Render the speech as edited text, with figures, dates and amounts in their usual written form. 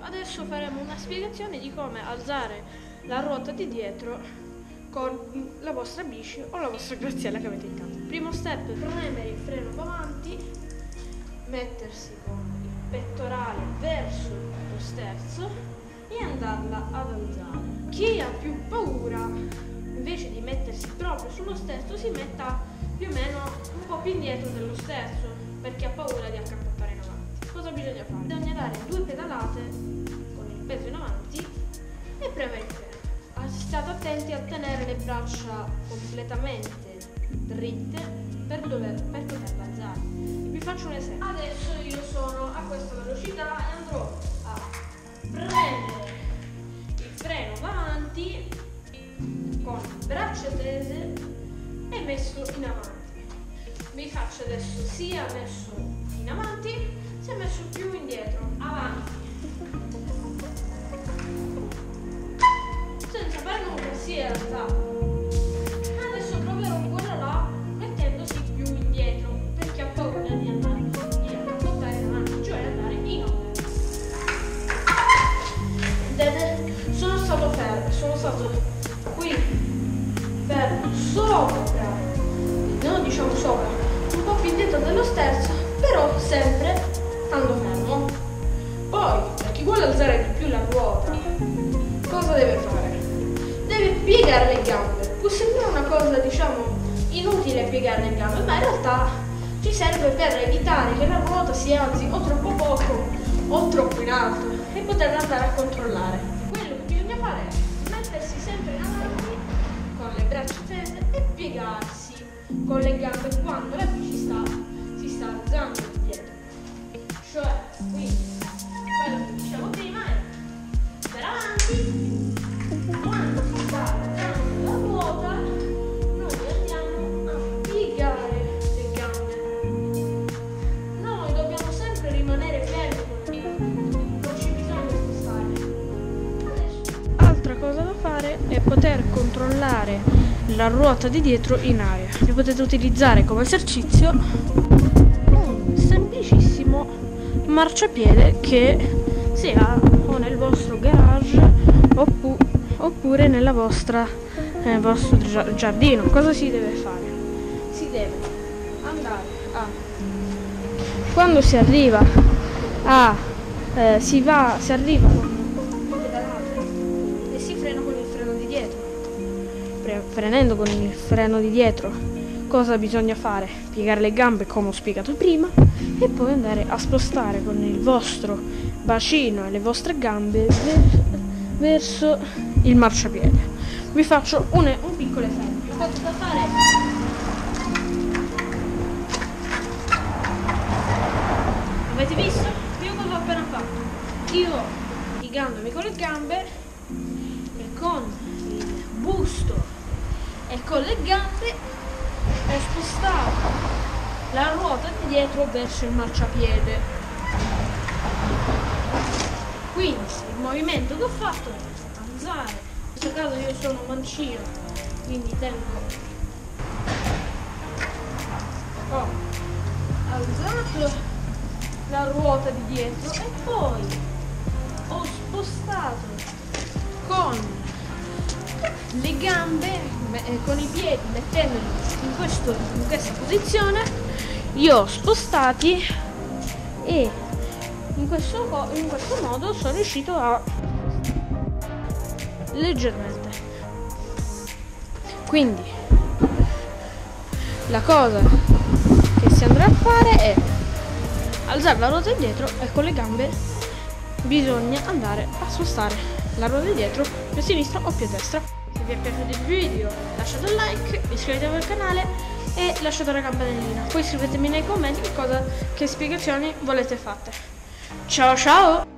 Adesso faremo una spiegazione di come alzare la ruota di dietro con la vostra bici o la vostra graziella che avete in casa. Primo step: premere il freno davanti, mettersi con il pettorale verso lo sterzo e andarla ad alzare. Chi ha più paura, invece di mettersi proprio sullo sterzo, si metta più o meno un po' più indietro dello sterzo, perché ha paura di accappare in avanti. Cosa bisogna fare? Bisogna dare 2 pedalate con il peso in avanti e premere il freno. State attenti a tenere le braccia completamente dritte per poterla alzare. Vi faccio un esempio. Adesso io sono a questa velocità e andrò a premere il freno davanti con braccia tese e messo in avanti. Vi faccio adesso sia messo in avanti sia messo più indietro, avanti, senza fare nulla, si è alzato. Adesso proverò quello là mettendosi più indietro, perché ha paura di andare indietro, portare in avanti, cioè andare in onda. Vedete? Sono stato fermo, sono stato qui fermo sopra, non diciamo sopra, un po' più indietro dello sterzo, però sempre stando fermo. Poi, per chi vuole alzare di più la ruota, cosa deve fare? Deve piegare le gambe. Può sembrare una cosa, diciamo, inutile piegare le gambe, ma in realtà ci serve per evitare che la ruota si alzi o troppo poco o troppo in alto e poterla andare a controllare. Quello che bisogna fare è mettersi sempre in avanti con le braccia tese e piegarsi con le gambe quando la bici si sta alzando dietro. Cioè, quindi, quello che diciamo prima è per avanti, quando si sta alzando la ruota, noi andiamo a piegare le gambe. Noi dobbiamo sempre rimanere fermi con le gambe, non ci bisogna spostare. Adesso. Altra cosa da fare è poter controllare la ruota di dietro in aria. Li potete utilizzare come esercizio un semplicissimo marciapiede che si ha o nel vostro garage oppure nel vostro giardino. Cosa si deve fare? Si deve andare a, quando si arriva si arriva con le pedalate e si frena con il freno di dietro. Frenendo con il freno di dietro, cosa bisogna fare? Piegare le gambe come ho spiegato prima e poi andare a spostare con il vostro bacino e le vostre gambe verso il marciapiede. Vi faccio un piccolo esempio. Cosa da fare? Avete visto? Io cosa ho appena fatto? Io, piegandomi con le gambe e con il busto e con le gambe, ho spostato la ruota di dietro verso il marciapiede. Quindi il movimento che ho fatto è alzare. In questo caso io sono mancino, quindi ho alzato la ruota di dietro e poi ho spostato con le gambe, con i piedi, mettendoli in questa posizione, li ho spostati e in questo modo sono riuscito a leggermente. Quindi la cosa che si andrà a fare è alzare la ruota indietro e con le gambe bisogna andare a spostare la ruota di dietro più a sinistra o più a destra. Se vi è piaciuto il video lasciate un like, iscrivetevi al canale e lasciate la campanellina. Poi scrivetemi nei commenti che spiegazioni volete fatte. Ciao ciao!